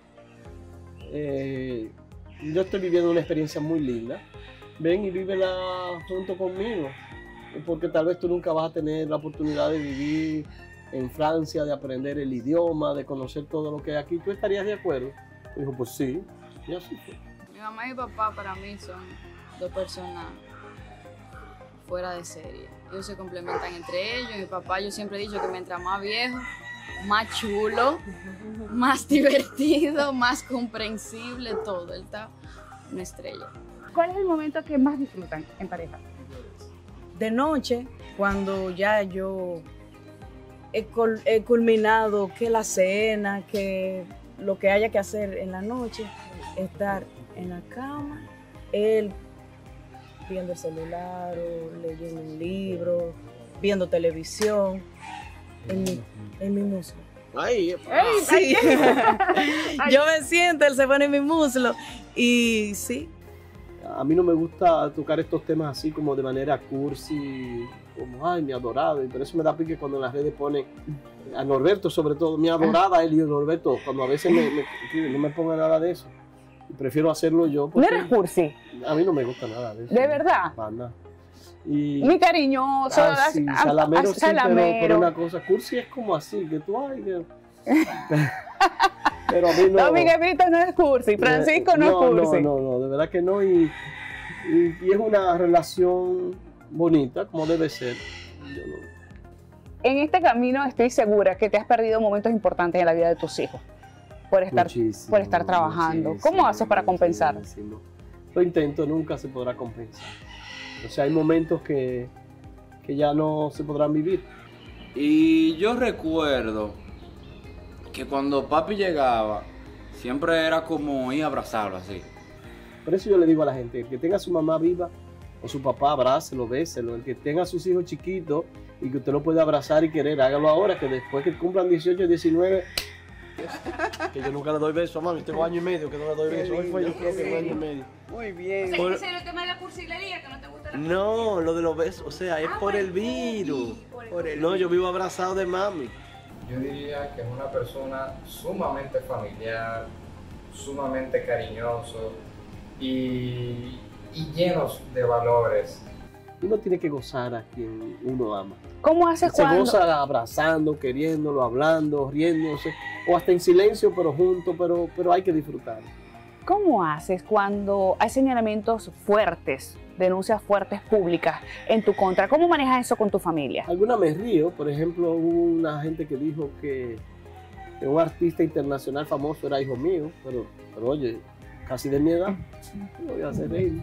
Eh, yo estoy viviendo una experiencia muy linda. Ven y vívela junto conmigo. Porque tal vez tú nunca vas a tener la oportunidad de vivir en Francia, de aprender el idioma, de conocer todo lo que hay aquí. ¿Tú estarías de acuerdo? Y dijo, pues sí. Y así fue. Mi mamá y mi papá para mí son dos personas fuera de serie. Ellos se complementan entre ellos. Mi papá, yo siempre he dicho que mientras más viejo, más chulo, más divertido, más comprensible, todo. Él está una estrella. ¿Cuál es el momento que más disfrutan en pareja? De noche, cuando ya yo he, cul- he culminado que la cena, que lo que haya que hacer en la noche, estar en la cama, él viendo el celular o leyendo un libro, viendo televisión, en mi, en mi muslo. Ay, Sí. Yo me siento, él se pone en mi muslo y sí. A mí no me gusta tocar estos temas así como de manera cursi, como, ay, mi adorado. Y por eso me da pique cuando en las redes ponen a Norberto, sobre todo, mi adorada Elio Norberto, cuando a veces me, me- no me ponga nada de eso. Y prefiero hacerlo yo. ¿No porque eres cursi? A mí no me gusta nada de eso. ¿De verdad? Banda. Y, Muy cariñoso, Ah, sí, a- a- salamero, a- sí, pero- salamero. pero una cosa, cursi es como así, que tú, ay, que... Pero a mí no. No, Miguel Brito no es cursi, Francisco no, es cursi. No, no, no, de verdad que no. Y, y, y es una relación bonita, como debe ser. Yo no- En este camino estoy segura que te has perdido momentos importantes en la vida de tus hijos por estar, Muchísimo, por estar trabajando. muchísimo, ¿Cómo haces para compensar? muchísimo. Lo intento, nunca se podrá compensar. O sea, hay momentos que, que ya no se podrán vivir. Y yo recuerdo que cuando papi llegaba, siempre era como ir a abrazarlo así. Por eso yo le digo a la gente, el que tenga a su mamá viva o su papá, abrácelo, béselo. El que tenga a sus hijos chiquitos y que usted lo puede abrazar y querer, hágalo ahora, que después que cumplan dieciocho, diecinueve, que yo nunca le doy beso a mami, tengo año y medio que no le doy beso. Hoy fue yo creo que fue año y medio. Muy bien. O Por- sea, ese es el tema de la cursilería, que no te gusta la No, lo de los besos, o sea, es Ah, por por el el virus. COVID, Por el- No, yo vivo abrazado de mami. Yo diría que es una persona sumamente familiar, sumamente cariñoso y, y llenos de valores. Uno tiene que gozar a quien uno ama. ¿Cómo haces Se cuando? goza abrazando, queriéndolo, hablando, riéndose, o hasta en silencio, pero juntos, pero, pero hay que disfrutar. ¿Cómo haces cuando hay señalamientos fuertes, denuncias fuertes públicas en tu contra? ¿Cómo manejas eso con tu familia? Alguna me río, por ejemplo, hubo una gente que dijo que, que un artista internacional famoso era hijo mío, pero, pero oye, casi de mi edad, ¿qué voy a hacer reír?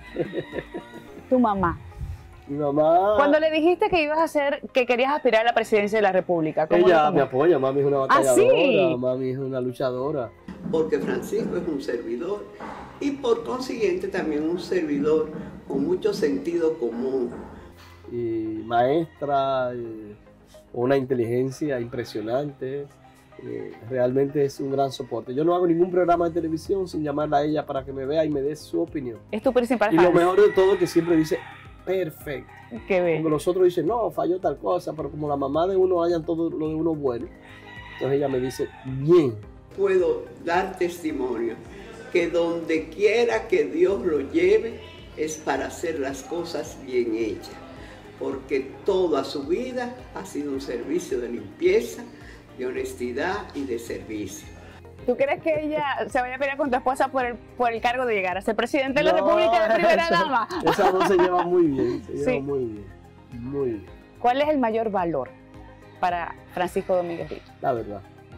Tu mamá. Mi mamá, Cuando le dijiste que ibas a hacer, que querías aspirar a la presidencia de la República, ¿cómo lo ella tomó? me apoya, mami es una ¿Ah, batalladora, sí? mami es una luchadora. Porque Francisco es un servidor y por consiguiente también un servidor con mucho sentido común. Y maestra, eh, una inteligencia impresionante, Eh, realmente es un gran soporte. Yo no hago ningún programa de televisión sin llamarla a ella para que me vea y me dé su opinión. Es tu principal Y fan. lo mejor de todo es que siempre dice, perfecto. Qué bello. Como los otros dicen, no, falló tal cosa, pero como la mamá de uno hayan todo lo de uno bueno, entonces ella me dice, bien. Puedo dar testimonio que donde quiera que Dios lo lleve es para hacer las cosas bien hechas, porque toda su vida ha sido un servicio de limpieza, de honestidad y de servicio. ¿Tú crees que ella se vaya a pelear con tu esposa por el, por el cargo de llegar a ser presidente de la No, República de primera esa- dama? Esas dos se llevan muy bien, se llevan Sí. muy bien, muy bien, ¿Cuál es el mayor valor para Francisco Domínguez Rich? la verdad,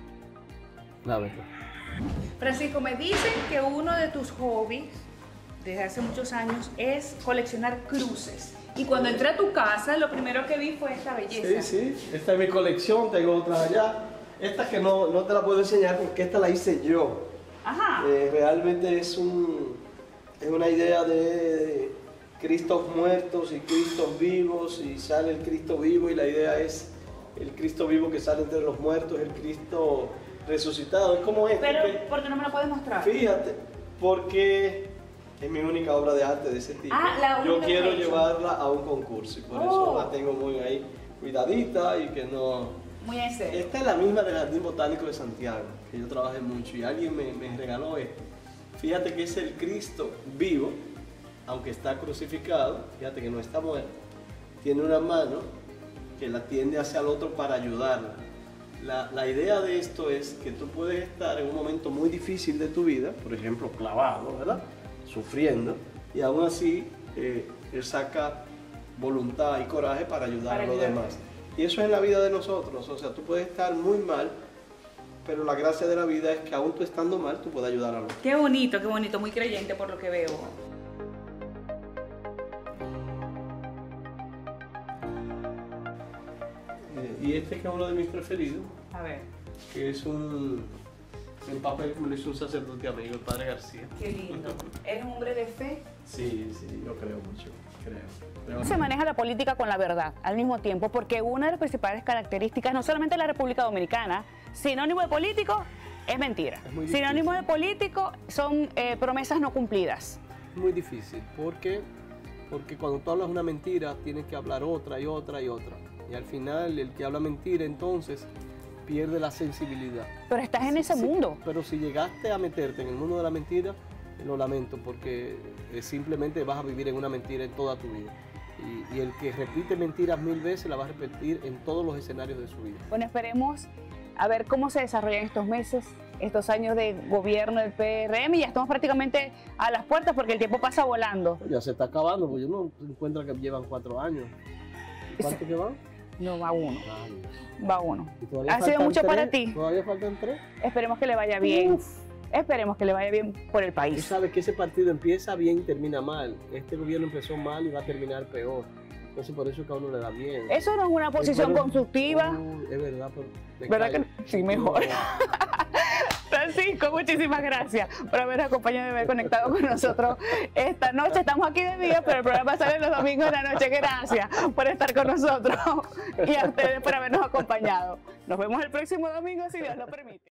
la verdad. Francisco, me dicen que uno de tus hobbies desde hace muchos años es coleccionar cruces. Y cuando entré a tu casa, lo primero que vi fue esta belleza. Sí, sí, esta es mi colección, tengo otras allá. Esta que no, no te la puedo enseñar porque esta la hice yo. Ajá. Eh, realmente es, un, es una idea de Cristos muertos y Cristos vivos, y sale el Cristo vivo, y la idea es el Cristo vivo que sale entre los muertos, el Cristo resucitado. Es como este. Pero, que- ¿por qué no me lo puedes mostrar? Fíjate, porque es mi única obra de arte de ese tipo. Ah, la Yo única quiero que he hecho. llevarla a un concurso y por Oh. eso la tengo muy ahí cuidadita y que no... Muy en serio. Esta es la misma del Jardín Botánico de Santiago, que yo trabajé mucho y alguien me, me regaló esto. Fíjate que es el Cristo vivo, aunque está crucificado, fíjate que no está muerto. Tiene una mano que la tiende hacia el otro para ayudarla. La, la idea de esto es que tú puedes estar en un momento muy difícil de tu vida, por ejemplo, clavado, ¿verdad? Sufriendo, y aún así eh, él saca voluntad y coraje para ayudar Para a los ayudar. demás. Y eso es en la vida de nosotros, o sea, tú puedes estar muy mal, pero la gracia de la vida es que aún tú estando mal, tú puedes ayudar a los demás. Qué bonito, qué bonito, muy creyente por lo que veo. Eh, y este que es uno de mis preferidos, A ver, que es un, un papel que me lo hizo un sacerdote amigo, el padre García. qué lindo. ¿Eres un hombre de fe? Sí, sí, yo creo mucho, creo. creo. Se maneja la política con la verdad al mismo tiempo, porque una de las principales características, no solamente de la República Dominicana, sinónimo de político es mentira. muy difícil. Sinónimo de político son eh, promesas no cumplidas. Muy difícil, porque, porque cuando tú hablas una mentira, tienes que hablar otra y otra y otra. Y al final, el que habla mentira, entonces, pierde la sensibilidad. Pero estás en ese Sí, mundo. Pero si llegaste a meterte en el mundo de la mentira, lo lamento, porque eh, simplemente vas a vivir en una mentira en toda tu vida. Y, y el que repite mentiras mil veces, la va a repetir en todos los escenarios de su vida. Bueno, esperemos a ver cómo se desarrollan estos meses, estos años de gobierno del P R M, y ya estamos prácticamente a las puertas porque el tiempo pasa volando. Ya se está acabando, porque uno encuentra que llevan cuatro años. ¿Y ¿Cuánto que van? No, va uno. Ay, Va uno. ¿y todavía Ha sido faltan mucho tres? para ti. ¿Todavía faltan tres? Esperemos que le vaya bien. Esperemos que le vaya bien por el Tú país. sabes que ese partido empieza bien y termina mal. Este gobierno empezó mal y va a terminar peor. Entonces por eso es que a uno le da bien. Eso no es una posición Pero- constructiva. Uh, es verdad, pero me ¿Verdad callo. que sí, mejor? Francisco, muchísimas gracias por haber acompañado y haber conectado con nosotros esta noche. Estamos aquí de día, pero el programa sale los domingos de la noche. Gracias por estar con nosotros y a ustedes por habernos acompañado. Nos vemos el próximo domingo, si Dios lo permite.